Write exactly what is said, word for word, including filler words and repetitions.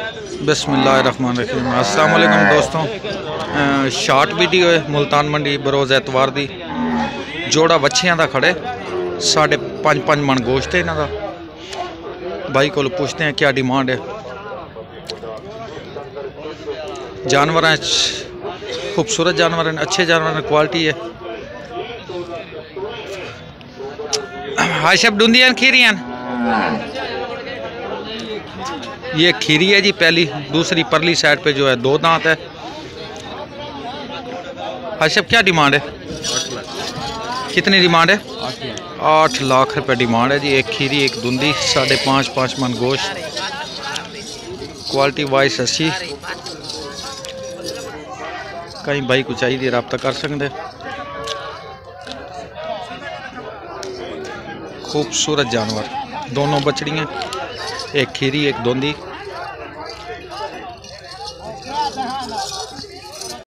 बिस्मिल्लाहिर्रहमानिर्रहीम। अस्सलाम वालेकुम दोस्तों, शार्ट वीडियो है मुल्तान मंडी बरोज़ एतवार दी। जोड़ा बच्चियां दा खड़े साढ़े पाँच पाँच मन गोश्त है इन्हां दा। भाई को पूछते हैं क्या डिमांड है। जानवर खूबसूरत जानवर हैं, अच्छे जानवर हैं, क्वालिटी है। हाशब डूंदियान खीरियान, ये खीरी है जी पहली। दूसरी परली साइड पे जो है दो दांत है। हाशब क्या डिमांड है? कितनी डिमांड है? आठ लाख रुपए डिमांड है जी। एक खीरी एक धुंदी, साढ़े पाँच पाँच मन गोश्त, क्वालिटी वाइज अच्छी। कहीं भाई को चाहिए रब्ता कर सकते। खूबसूरत जानवर, दोनों बछड़ियाँ, एक खीरी एक धुंदी।